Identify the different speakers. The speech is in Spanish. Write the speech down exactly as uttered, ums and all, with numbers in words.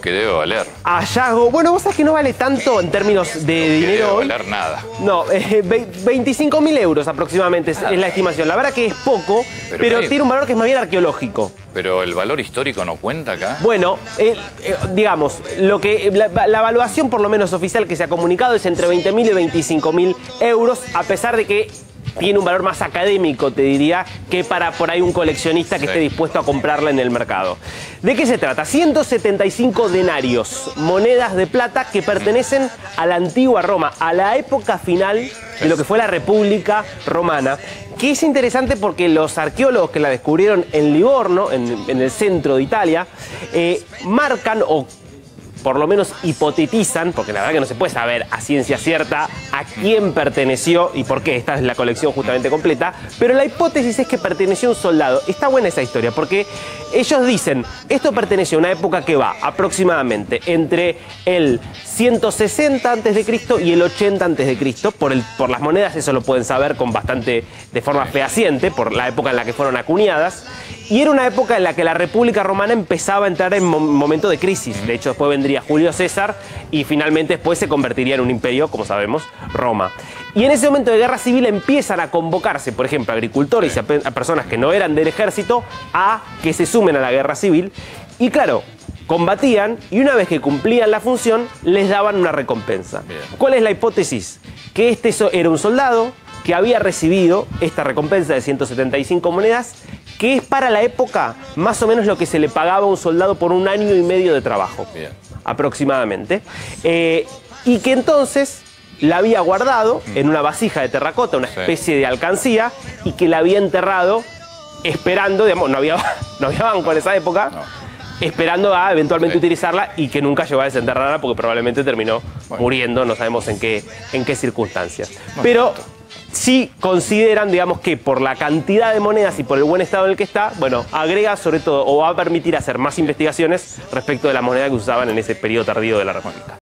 Speaker 1: que debe valer.
Speaker 2: Hallazgo. Bueno, vos sabés que no vale tanto en términos de
Speaker 1: Que
Speaker 2: dinero
Speaker 1: debe
Speaker 2: hoy.
Speaker 1: valer nada.
Speaker 2: No, eh, veinticinco mil euros aproximadamente es, es la estimación. La verdad que es poco, pero,
Speaker 1: Pero,
Speaker 2: tiene un valor que es más bien arqueológico.
Speaker 1: Pero el valor histórico no cuenta acá.
Speaker 2: Bueno, eh, eh, digamos, lo que la, la evaluación por lo menos oficial que se ha comunicado es entre veinte mil y veinticinco mil euros, a pesar de que tiene un valor más académico, te diría, que para por ahí un coleccionista que
Speaker 1: Sí.
Speaker 2: esté dispuesto a comprarla en el mercado. ¿De qué se trata? ciento setenta y cinco denarios, monedas de plata que pertenecen a la antigua Roma, a la época final de lo que fue la República Romana, que es interesante porque los arqueólogos que la descubrieron en Livorno, en, en el centro de Italia, eh, marcan o por lo menos hipotetizan, porque la verdad que no se puede saber a ciencia cierta a quién perteneció y por qué, esta es la colección justamente completa, pero la hipótesis es que perteneció a un soldado. Está buena esa historia, porque ellos dicen, esto perteneció a una época que va aproximadamente entre el ciento sesenta antes de Cristo y el ochenta antes de Cristo, por, el, por las monedas eso lo pueden saber con bastante, de forma fehaciente, por la época en la que fueron acuñadas, y era una época en la que la República Romana empezaba a entrar en un momento de crisis. De hecho, después vendría Julio César y finalmente después se convertiría en un imperio, como sabemos, Roma. Y en ese momento de guerra civil empiezan a convocarse, por ejemplo, agricultores y a, a personas que no eran del ejército a que se sumen a la guerra civil. Y claro, combatían y una vez que cumplían la función, les daban una recompensa.
Speaker 1: Bien.
Speaker 2: ¿Cuál es la hipótesis? Que este era un soldado que había recibido esta recompensa de ciento setenta y cinco monedas, que es para la época más o menos lo que se le pagaba a un soldado por un año y medio de trabajo,
Speaker 1: Bien.
Speaker 2: aproximadamente, eh, y que entonces la había guardado en una vasija de terracota, una
Speaker 1: Sí.
Speaker 2: especie de alcancía, y que la había enterrado esperando, digamos, no había, no había banco en esa época,
Speaker 1: No.
Speaker 2: esperando a eventualmente
Speaker 1: Sí.
Speaker 2: utilizarla y que nunca llegó a desenterrarla porque probablemente terminó
Speaker 1: Bueno.
Speaker 2: muriendo, no sabemos en qué, en qué circunstancias. Pero sí consideran, digamos, que por la cantidad de monedas y por el buen estado en el que está, bueno, agrega sobre todo o va a permitir hacer más investigaciones respecto de la moneda que usaban en ese periodo tardío de la República.